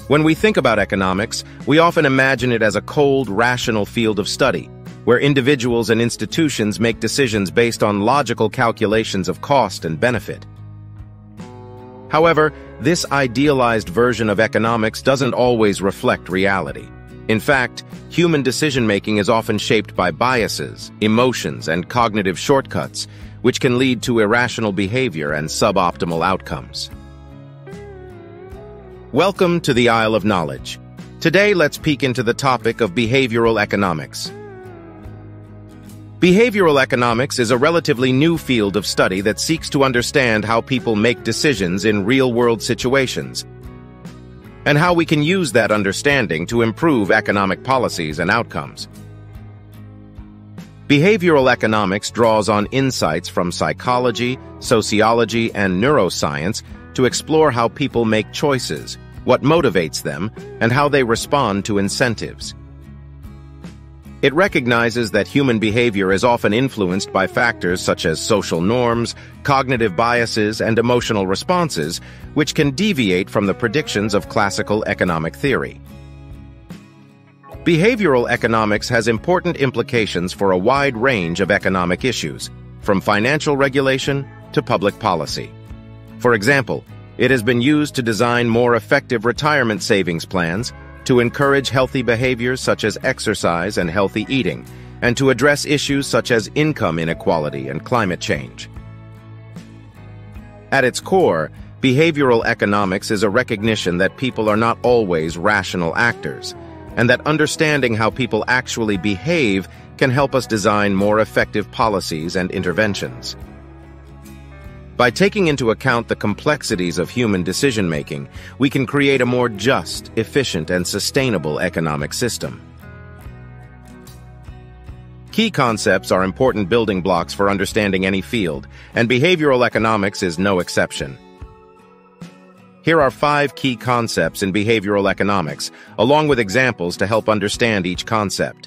When we think about economics, we often imagine it as a cold, rational field of study, where individuals and institutions make decisions based on logical calculations of cost and benefit. However, this idealized version of economics doesn't always reflect reality. In fact, human decision-making is often shaped by biases, emotions, and cognitive shortcuts, which can lead to irrational behavior and suboptimal outcomes. Welcome to the Isle of Knowledge. Today, let's peek into the topic of behavioral economics. Behavioral economics is a relatively new field of study that seeks to understand how people make decisions in real-world situations, and how we can use that understanding to improve economic policies and outcomes. Behavioral economics draws on insights from psychology, sociology, and neuroscience to explore how people make choices, what motivates them, and how they respond to incentives. It recognizes that human behavior is often influenced by factors such as social norms, cognitive biases, and emotional responses, which can deviate from the predictions of classical economic theory. Behavioral economics has important implications for a wide range of economic issues, from financial regulation to public policy. For example, it has been used to design more effective retirement savings plans, to encourage healthy behaviors such as exercise and healthy eating, and to address issues such as income inequality and climate change. At its core, behavioral economics is a recognition that people are not always rational actors, and that understanding how people actually behave can help us design more effective policies and interventions. By taking into account the complexities of human decision-making, we can create a more just, efficient, and sustainable economic system. Key concepts are important building blocks for understanding any field, and behavioral economics is no exception. Here are 5 key concepts in behavioral economics, along with examples to help understand each concept.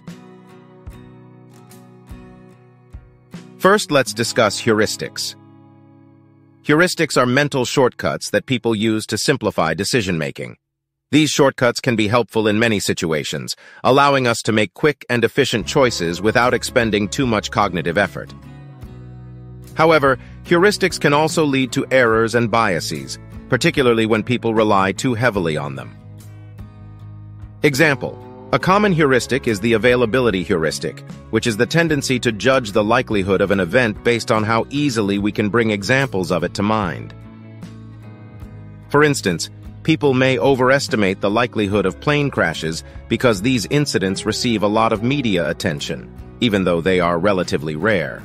First, let's discuss heuristics. Heuristics are mental shortcuts that people use to simplify decision-making. These shortcuts can be helpful in many situations, allowing us to make quick and efficient choices without expending too much cognitive effort. However, heuristics can also lead to errors and biases, particularly when people rely too heavily on them. Example: a common heuristic is the availability heuristic, which is the tendency to judge the likelihood of an event based on how easily we can bring examples of it to mind. For instance, people may overestimate the likelihood of plane crashes because these incidents receive a lot of media attention, even though they are relatively rare.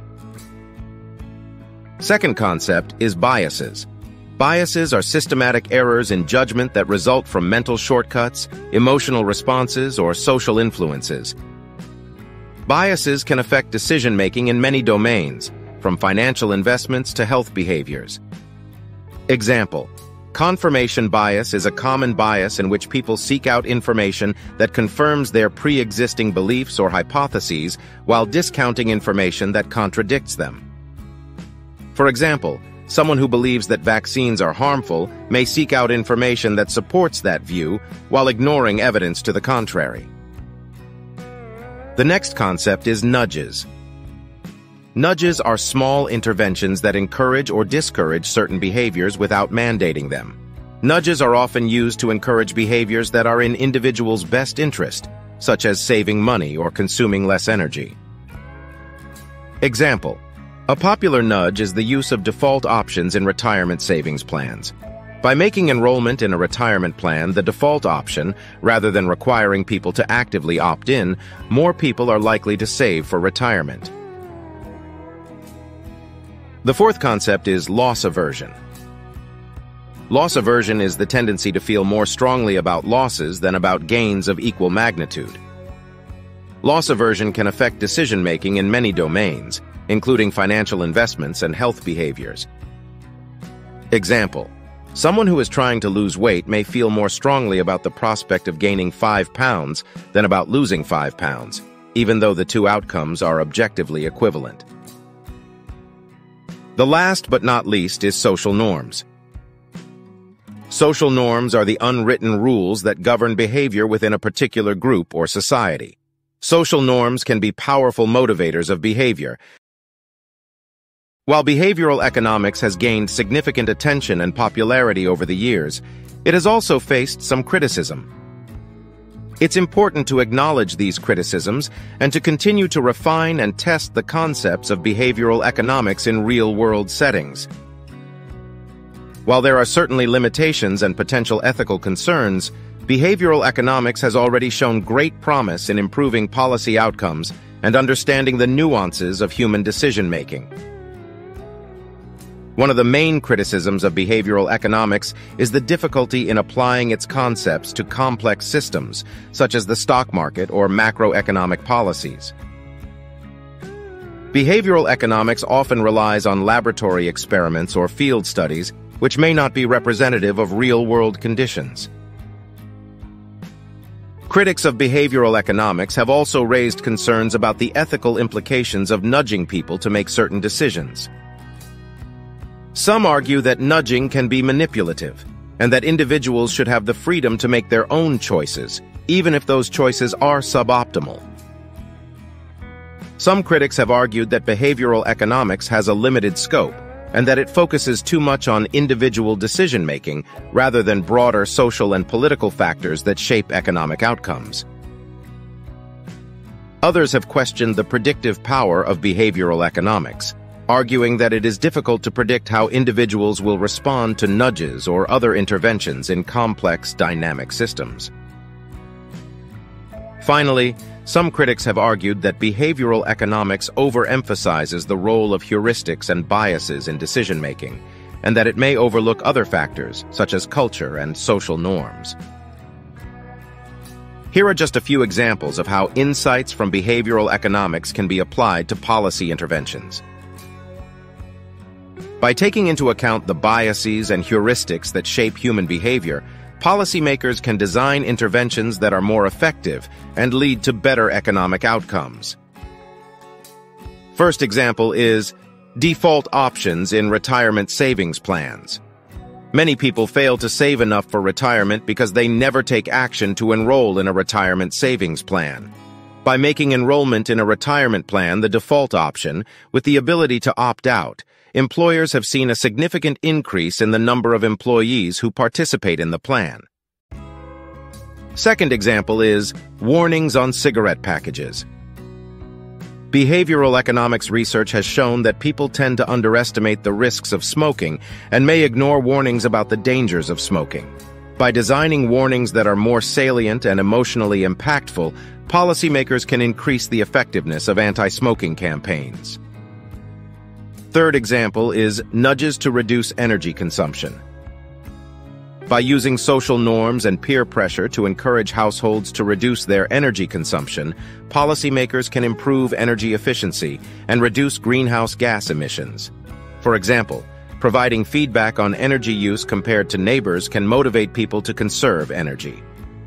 Second concept is biases. Biases are systematic errors in judgment that result from mental shortcuts, emotional responses, or social influences. Biases can affect decision-making in many domains, from financial investments to health behaviors. Example: confirmation bias is a common bias in which people seek out information that confirms their pre-existing beliefs or hypotheses while discounting information that contradicts them. For example, someone who believes that vaccines are harmful may seek out information that supports that view while ignoring evidence to the contrary. The next concept is nudges. Nudges are small interventions that encourage or discourage certain behaviors without mandating them. Nudges are often used to encourage behaviors that are in individuals' best interest, such as saving money or consuming less energy. Example: a popular nudge is the use of default options in retirement savings plans. By making enrollment in a retirement plan the default option, rather than requiring people to actively opt in, more people are likely to save for retirement. The fourth concept is loss aversion. Loss aversion is the tendency to feel more strongly about losses than about gains of equal magnitude. Loss aversion can affect decision-making in many domains, including financial investments and health behaviors. Example: someone who is trying to lose weight may feel more strongly about the prospect of gaining 5 pounds than about losing 5 pounds, even though the two outcomes are objectively equivalent. The last but not least is social norms. Social norms are the unwritten rules that govern behavior within a particular group or society. Social norms can be powerful motivators of behavior. While behavioral economics has gained significant attention and popularity over the years, it has also faced some criticism. It's important to acknowledge these criticisms and to continue to refine and test the concepts of behavioral economics in real-world settings. While there are certainly limitations and potential ethical concerns, behavioral economics has already shown great promise in improving policy outcomes and understanding the nuances of human decision-making. One of the main criticisms of behavioral economics is the difficulty in applying its concepts to complex systems, such as the stock market or macroeconomic policies. Behavioral economics often relies on laboratory experiments or field studies, which may not be representative of real-world conditions. Critics of behavioral economics have also raised concerns about the ethical implications of nudging people to make certain decisions. Some argue that nudging can be manipulative, and that individuals should have the freedom to make their own choices, even if those choices are suboptimal. Some critics have argued that behavioral economics has a limited scope, and that it focuses too much on individual decision-making rather than broader social and political factors that shape economic outcomes. Others have questioned the predictive power of behavioral economics, arguing that it is difficult to predict how individuals will respond to nudges or other interventions in complex, dynamic systems. Finally, some critics have argued that behavioral economics overemphasizes the role of heuristics and biases in decision-making, and that it may overlook other factors, such as culture and social norms. Here are just a few examples of how insights from behavioral economics can be applied to policy interventions. By taking into account the biases and heuristics that shape human behavior, policymakers can design interventions that are more effective and lead to better economic outcomes. First example is default options in retirement savings plans. Many people fail to save enough for retirement because they never take action to enroll in a retirement savings plan. By making enrollment in a retirement plan the default option, with the ability to opt out, employers have seen a significant increase in the number of employees who participate in the plan. Second example is warnings on cigarette packages. Behavioral economics research has shown that people tend to underestimate the risks of smoking and may ignore warnings about the dangers of smoking. By designing warnings that are more salient and emotionally impactful, policymakers can increase the effectiveness of anti-smoking campaigns. Third example is nudges to reduce energy consumption. By using social norms and peer pressure to encourage households to reduce their energy consumption, policymakers can improve energy efficiency and reduce greenhouse gas emissions. For example, providing feedback on energy use compared to neighbors can motivate people to conserve energy.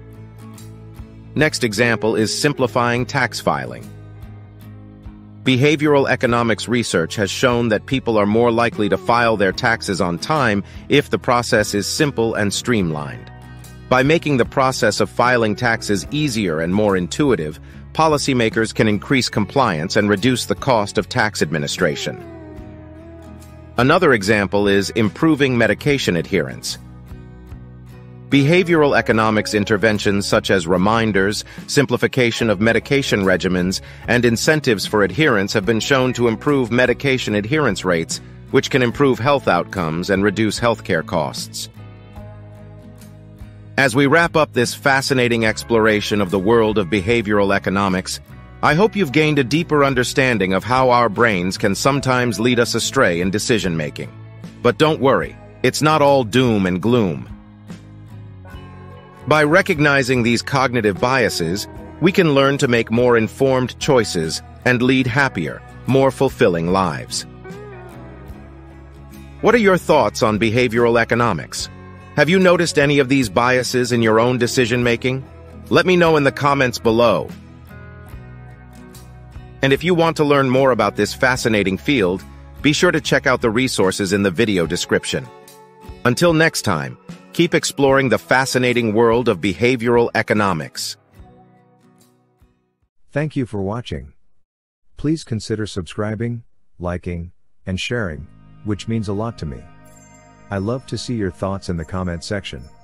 Next example is simplifying tax filing. Behavioral economics research has shown that people are more likely to file their taxes on time if the process is simple and streamlined. By making the process of filing taxes easier and more intuitive, policymakers can increase compliance and reduce the cost of tax administration. Another example is improving medication adherence. Behavioral economics interventions such as reminders, simplification of medication regimens, and incentives for adherence have been shown to improve medication adherence rates, which can improve health outcomes and reduce healthcare costs. As we wrap up this fascinating exploration of the world of behavioral economics, I hope you've gained a deeper understanding of how our brains can sometimes lead us astray in decision-making. But don't worry, it's not all doom and gloom. By recognizing these cognitive biases, we can learn to make more informed choices and lead happier, more fulfilling lives. What are your thoughts on behavioral economics? Have you noticed any of these biases in your own decision-making? Let me know in the comments below. And if you want to learn more about this fascinating field, be sure to check out the resources in the video description. Until next time, Keep exploring the fascinating world of behavioral economics. Thank you for watching. Please consider subscribing, liking, and sharing, which means a lot to me. I love to see your thoughts in the comment section.